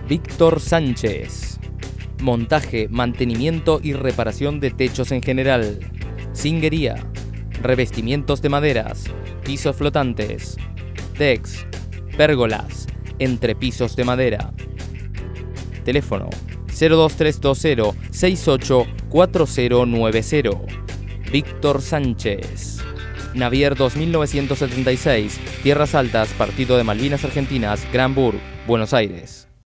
Víctor Sánchez. Montaje, mantenimiento y reparación de techos en general. Zinguería. Revestimientos de maderas. Pisos flotantes. Decks. Pérgolas. Entrepisos de madera. Teléfono 02320 684090. Víctor Sánchez. Navier 2976, Tierras Altas, Partido de Malvinas Argentinas, Granburg, Buenos Aires.